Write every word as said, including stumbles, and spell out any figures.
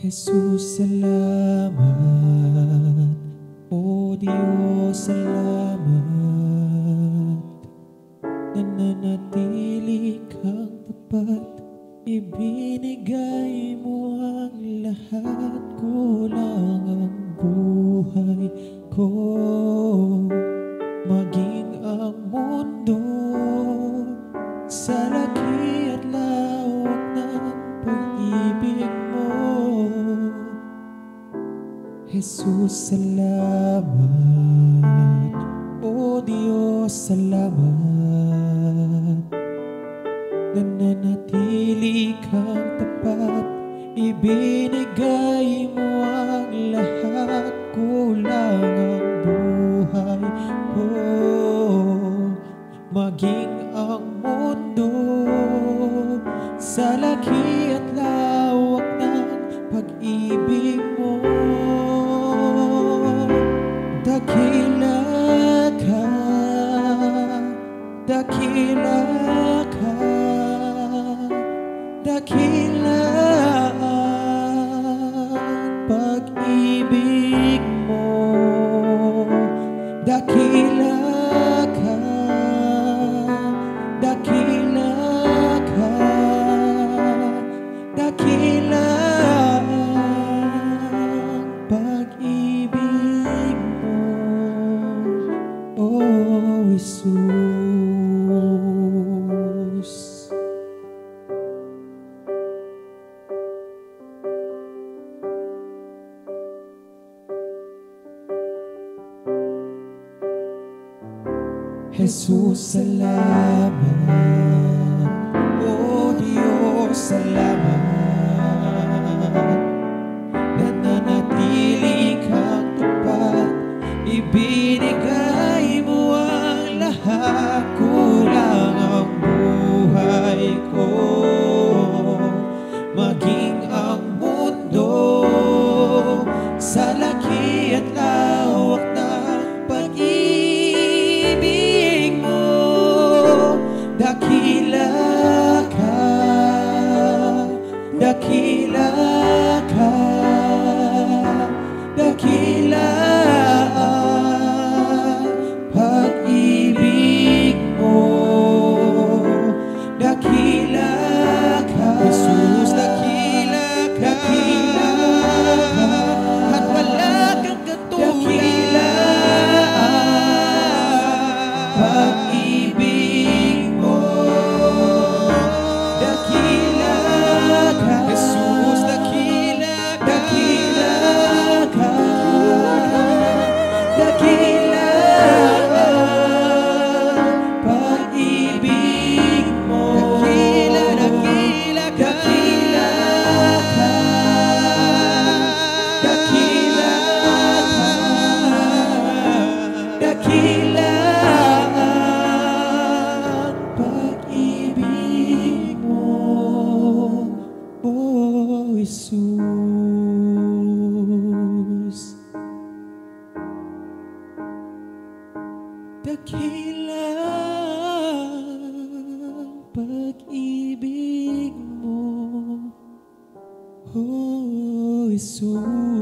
Hesus salamat, O Diyos salamat. Nananatili kang tapat, ibinigay mo ang lahat, kulang ang buhay ko, maging ang mundo sa laki at lawak ng pag-ibig mo. Hesus salamat, O Diyos salamat. Nananatili kang tapat, ibinigay mo ang lahat, kulang ang buhay ko, maging ang mundo sa laki at lawak ng pag-ibig mo. Dakila ka, dakila ka, dakila ang pag-ibig mo. Dakila ka, dakila ka, dakila ang pag-ibig mo, O Hesus. Hesus salamat, O Diyos salamat. Nananatili kang tapat, ibinigay mo ang lahat, kulang ang buhay ko, maging ang mundo sa laki at lawak ng pag-ibig mo. Dakila ka, dakila ka, dakila ang pag-ibig mo. Dakila ka, Jesus, dakila ka, dakila ka, at wala kang katulad. Pag-ibig mo, dakila ka, Jesus, dakila ka, dakila ka, dakila ang pag-ibig mo. Dakila, dakila ka, dakila ka, dakila ka, dakila ang pag-ibig mo, O Hesus. Dakila ang pag-ibig mo, O Hesus.